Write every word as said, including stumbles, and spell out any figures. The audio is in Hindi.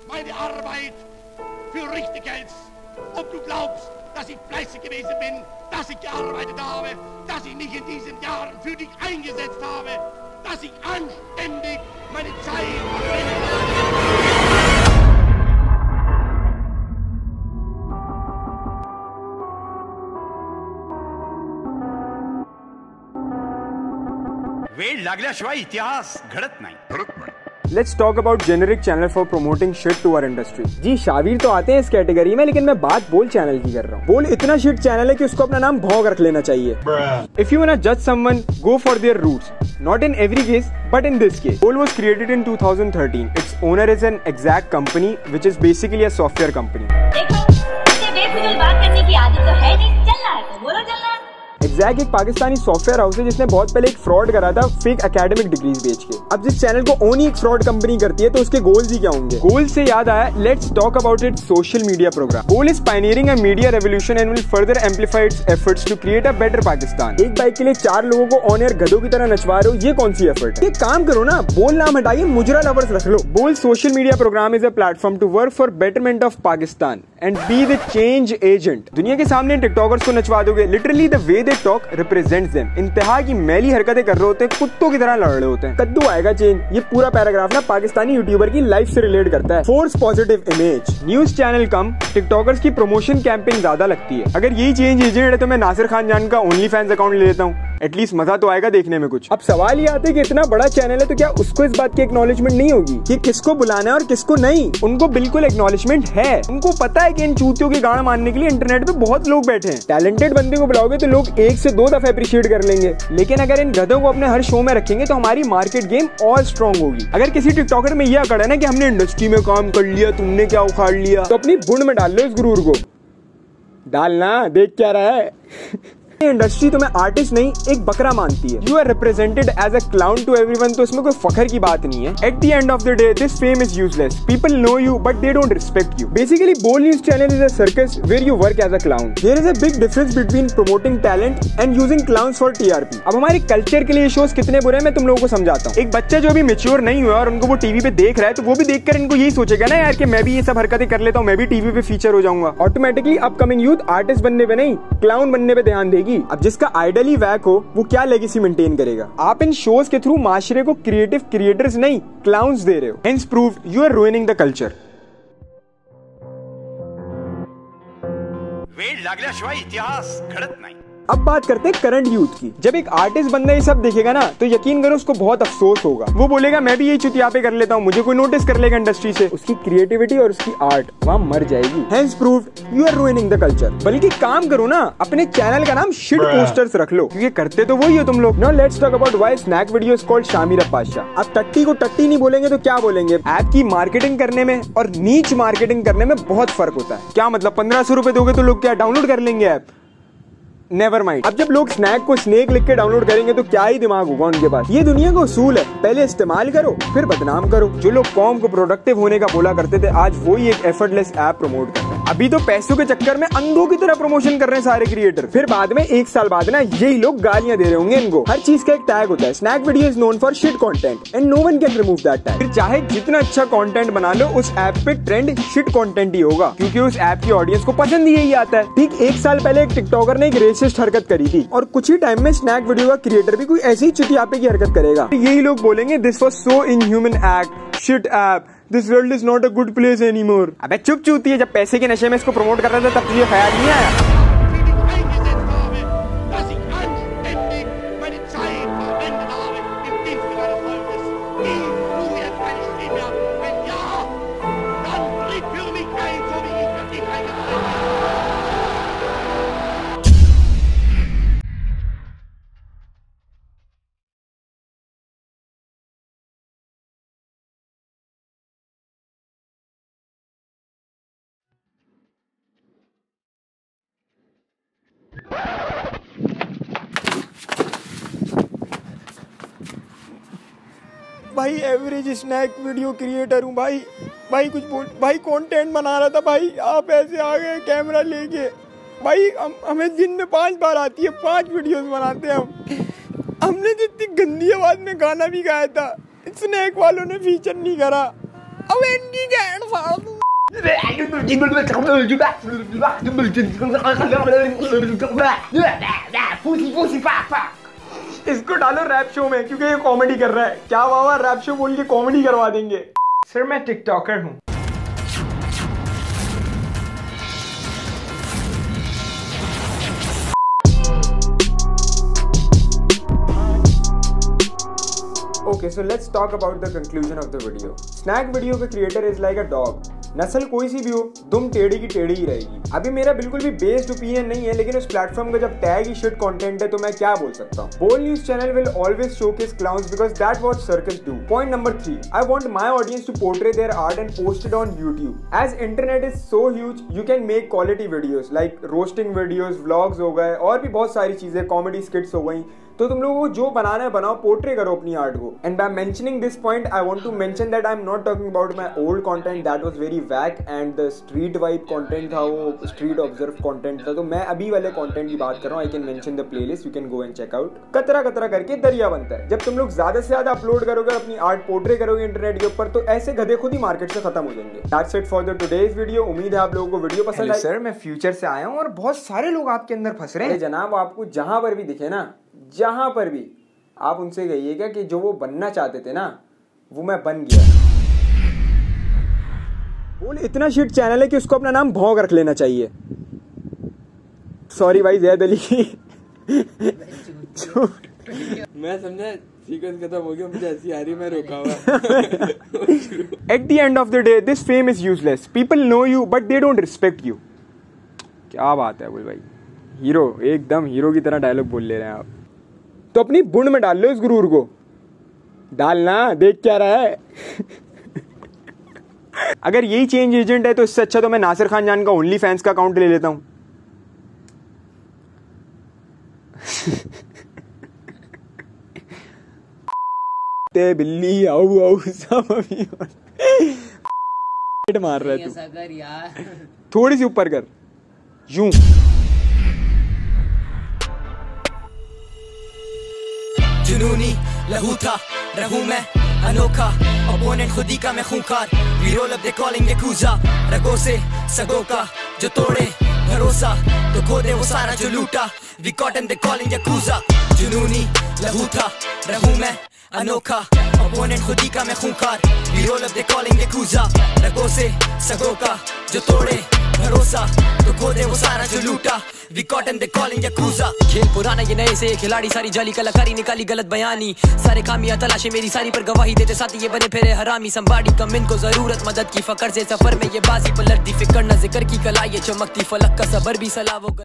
meine Arbeit für richtig hältst. Ob du glaubst, dass ich fleißig gewesen bin, dass ich gearbeitet habe, dass ich mich in diesen Jahren für dich eingesetzt habe, dass ich anständig meine Zeit verwendet habe. वेळ लागल्याशिवाय इतिहास घडत नाही घडत नाही Let's talk about generic channel for promoting shit to our industry. जी शावीर तो आते हैं इस कैटेगरी में, लेकिन मैं बात बोल चैनल की कर रहा हूँ. बोल इतना shit चैनल है कि उसको अपना नाम भौंक रख लेना चाहिए. If you wanna judge someone, go for their roots. Not in every case, but in this case. Bol was created in two thousand thirteen. Its owner is an Exact company, which is basically a software company. देखो, इसे बेफिजूल बात करने की आदत तो है नहीं. चलना है तो बोलो चलना है. एग्जैक्ट एक पाकिस्तानी सॉफ्टवेयर हाउस है जिसने बहुत पहले एक फ्रॉड करा था फेक एकेडमिक डिग्रीज बेच के. अब जिस चैनल को ओन ही एक फ्रॉड कंपनी करती है तो उसके गोल्स ही क्या होंगे. गोल्स से याद आया, let's talk about its social media program. Goal is pioneering a media revolution and will further amplify its efforts to create a better Pakistan. एक बाइक के लिए चार लोगों को ऑन एयर गधों की तरह नचवा रहे हो, ये कौन सी एफर्ट है. एक काम करो ना, बोल नाम हटाइए, मुजरा लवर्स रख लो. Bol social media program is a platform to work for betterment of Pakistan and be the change agent. दुनिया के सामने टिकटॉकर्स को नचवा दोगे. Literally the way they talk represents them. इंतहा की मैली हरकतें कर रहे होते हैं, कुत्तों की तरह लड़ रहे होते हैं. कद्दू आएगा चेंज. ये पूरा पैराग्राफ ना पाकिस्तानी यूट्यूबर की लाइफ से रिलेट करता है. Force positive image. News channel कम, टिकटॉकर्स की प्रमोशन कैंपेन ज्यादा लगती है. अगर यही चेंज एजेंट है तो मैं नासिर खान जान का ओनली फैंस अकाउंट ले लेता हूँ. एटलीस्ट मजा तो आएगा देखने में कुछ. अब सवाल ये आता है कि इतना बड़ा चैनल है तो क्या उसको इस बात की एक्नॉलेजमेंट नहीं होगी कि किसको बुलाना है और किसको नहीं. उनको बिल्कुल एक्नॉलेजमेंट है. उनको पता है कि इन चूतियों की गाड़ मारने के लिए इंटरनेट पे बहुत लोग बैठे हैं. टैलेंटेड बंदे को बुलाओगे तो लोग एक से दो दफा अप्रिशिएट कर लेंगे. लेकिन अगर इन गधों को अपने हर शो में रखेंगे तो हमारी मार्केट गेम और स्ट्रॉन्ग होगी. अगर किसी टिकटॉकर में यह अकड़ है ना कि हमने इंडस्ट्री में काम कर लिया, तुमने क्या उखाड़ लिया, तो अपनी बुंड में डाल लो इस गुरूर को. डालना, देख क्या रहा है. इंडस्ट्री तुम्हें आर्टिस्ट नहीं एक बकरा मानती है. You are represented as a clown to everyone, तो इसमें कोई फखर की बात नहीं है. At the end of the day this fame is useless. People know you but they don't respect you. Basically Bol news channel is a circus where you work as a clown. There is a big difference between promoting talent and using clowns for TRP. अब हमारे कल्चर के लिए शोज कितने बुरे हैं मैं तुम लोगों को समझाता हूँ. एक बच्चा जो अभी मेच्योर नहीं हुआ और उनको वो टीवी पे देख रहा है तो वो भी देखकर इनको यही सोचेगा ना यार कि मैं भी ये सब हरकतें कर लेता हूँ, मैं भी टीवी पे फीचर हो जाऊंगा. ऑटोमेटिकली अपकमिंग यूथ आर्टिस्ट बनने पे नहीं क्लाउन बनने पे ध्यान देगी. अब जिसका आइडली वैक हो वो क्या लेगेसी मेंटेन करेगा. आप इन शोज के थ्रू माशरे को क्रिएटिव क्रिएटर्स नहीं क्लाउन्स दे रहे हो. Hence prove you are ruining the culture. वेळ लागल्याशिवाय इतिहास घडत नाही. अब बात करते हैं करंट यूथ की. जब एक आर्टिस्ट बंदा ये सब देखेगा ना तो यकीन करो उसको बहुत अफसोस होगा. वो बोलेगा मैं भी यही चुतियापे कर लेता हूँ, मुझे कोई नोटिस कर लेगा इंडस्ट्री से. उसकी क्रिएटिविटी और उसकी आर्ट वहाँ मर जाएगी. Hence proved you are ruining the culture. बल्कि काम करो ना, अपने चैनल का नाम शिट पोस्टर्स रख लो, क्योंकि करते तो वही हो तुम लोग. Now let's talk about why snack videos called Shamir Pasha. अब टट्टी को टट्टी नहीं बोलेंगे तो क्या बोलेंगे. ऐप की मार्केटिंग करने में और नीच मार्केटिंग करने में बहुत फर्क होता है. क्या मतलब पंद्रह सौ रुपए दोगे तो लोग क्या डाउनलोड कर लेंगे ऐप. Never mind. अब जब लोग स्नैक को स्नेक लिख के डाउनलोड करेंगे तो क्या ही दिमाग होगा उनके पास. ये दुनिया का उसूल है, पहले इस्तेमाल करो फिर बदनाम करो. जो लोग कॉम को प्रोडक्टिव होने का बोला करते थे आज वही एक एफर्टलेस ऐप प्रमोट कर रहे हैं. अभी तो पैसों के चक्कर में अंधों की तरह प्रमोशन कर रहे हैं सारे क्रिएटर. फिर बाद में एक साल बाद ना यही लोग गालियां दे रहे होंगे इनको. हर चीज का एक टैग होता है. Snack video is known for shit content and no one can remove that tag. फिर चाहे जितना अच्छा कंटेंट बना लो उस ऐप पे ट्रेंड शिट कंटेंट ही होगा, क्योंकि उस ऐप की ऑडियंस को पसंद ही यही आता है. ठीक एक साल पहले एक टिकटॉकर ने एक रेसिस्ट हरकत करी थी और कुछ ही टाइम में स्नैक वीडियो का क्रिएटर भी कोई ऐसी ही चुतियापे की हरकत करेगा. यही लोग बोलेंगे this was so inhuman act, shit app, this world is not a good place anymore. अबे चुप चूती है, जब पैसे के नशे में इसको प्रमोट कर रहा था तब तुझे ख्याल नहीं आया. भाई एवरेज स्नैक वीडियो क्रिएटर हूँ भाई. भाई कुछ बोल भाई. कंटेंट बना रहा था भाई, आप ऐसे आ गए कैमरा लेके. भाई हम हमें दिन में पांच बार आती है, पांच वीडियोस बनाते हैं हम. हमने तो इतनी गंदी आवाज में गाना भी गाया था, स्नैक वालों ने फीचर नहीं करा. अब इनकी गैंड फाड़ दूं। इसको डालो रैप शो में क्योंकि ये कॉमेडी कर रहा है। क्या वाह रैप शो बोल के कॉमेडी करवा देंगे। सर मैं टिकटॉकर हूँ। Okay, so let's talk about the conclusion of the video. Snack video का creator is like a dog. नस्ल कोई सी भी हो, दुम टेढ़ी की टेढ़ी ही रहेगी। अभी मेरा बिल्कुल भी बेस्ड ओपिनियन नहीं है, लेकिन उस प्लेटफॉर्म का जब टैग ही शिट कंटेंट है तो मैं क्या बोल सकता हूँ। Bol news channel will always showcase clowns because that what circus do. Point number three, I want my audience to portray their art and post it on YouTube. As internet is so huge, you can make quality videos like roasting videos, vlogs हो गए और भी बहुत सारी चीजें, कॉमेडी स्किट्स हो गई। तो तुम लोगों को जो बनाना है बनाओ, पोर्ट्रे करो अपनी आर्ट को। And by mentioning this point I want to mention that I am not talking about my old content that was very wack and the street vibe content था, वो स्ट्रीट ऑब्जर्व कंटेंट था। तो मैं अभी वाले कंटेंट की बात कर रहा हूँ। I can mention the playlist, you can go and check out. कतरा कतरा करके दरिया बनता है। जब तुम लोग ज्यादा से ज्यादा अपलोड करोगे, अपनी आर्ट पोर्ट्रे करोगे इंटरनेट के ऊपर, तो ऐसे गधे खुद ही मार्केट से खत्म हो जाएंगे। That's it for the today's video. उम्मीद है आप लोगों को वीडियो पसंद आई। सर मैं फ्यूचर से आया हूँ और बहुत सारे लोग आपके अंदर फंस रहे हैं। जनाब आपको जहां पर भी दिखे ना, जहां पर भी, आप उनसे कहिएगा कि जो वो बनना चाहते थे ना, वो मैं बन गया। बोल इतना शिट चैनल है कि उसको अपना नाम भौंक रख लेना चाहिए। सॉरी भाई जैद अली। मैं समझा सीक्वेंस खत्म हो गया, मुझे हंसी आ रही, मैं रोका हुआ। At the end of the day, this fame is useless. People know you, but they don't respect you. क्या बात है बोल भाई, हीरो एकदम हीरो की तरह डायलॉग बोल ले रहे हैं आप। तो अपनी बुंड में डाल लो इस गुरूर को, डालना, देख क्या रहा है। अगर यही चेंज एजेंट है तो इससे अच्छा तो मैं नासिर खान जान का ओनली फैंस का अकाउंट ले लेता हूं। ते बिल्ली आओ आओ सब अभी मार रहा है तू यार। थोड़ी सी ऊपर कर, यूं। जुनूनी लहू था, रहूं मैं अनोखा, अपोनेंट खुदी का मैं खूंखार। We roll up they calling Yakuza, रगों से सगों का जो तोड़े भरोसा, तो खो दे वो सारा जो लूटा। We caught and they calling Yakuza. जुनूनी लहू था, रहूं मैं अनोखा, अपोनेंट खुदी का मैं खूंखार। We roll up they calling Yakuza, रगों से सगों का जो तोड़े भरोसा, तो खो दे वो सारा जो लूटा। We caught and they calling yakuza. खेल पुराना ये नए से खिलाड़ी, सारी जाली कलाकारी निकाली गलत बयानी, सारे खामियां तलाशे मेरी सारी पर गवाही देते साथी ये बने फिरे हरामी। संभाड़ी कम इनको जरूरत मदद की, फकर से सफर में ये बाजी पलट दी, फिकर न जिक्र की कला ये चमकती, फलक का सबर भी सलाह वो